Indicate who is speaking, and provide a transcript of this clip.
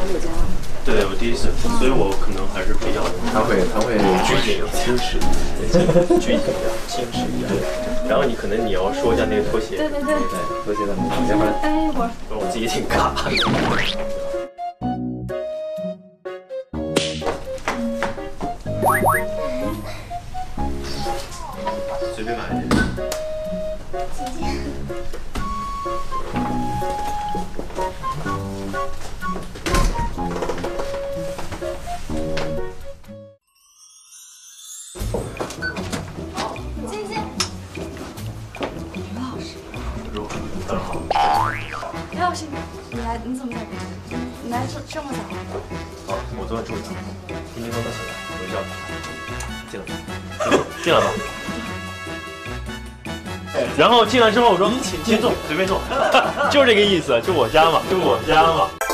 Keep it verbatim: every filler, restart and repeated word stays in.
Speaker 1: 友家吗？
Speaker 2: 对，我第一次，所以我可能还是比较，
Speaker 3: 他会他会
Speaker 2: 拘谨、矜持，拘谨一点，矜持一点。然后你可能你要说一下那个拖鞋，
Speaker 1: 对对对，
Speaker 3: 对拖鞋的名字，要不然
Speaker 1: 待一会儿。
Speaker 2: 我自己挺尬的。随便买一件。
Speaker 1: 进进。刘老师。
Speaker 2: 如何？很好。
Speaker 1: 刘老师，你来，你怎么在这？你来这这么早？
Speaker 2: 好，我昨晚住校，今天刚刚醒来，我叫他进来，进来吧。然后进来之后我说，请请坐，随便坐，就这个意思，就我家嘛，就我家嘛。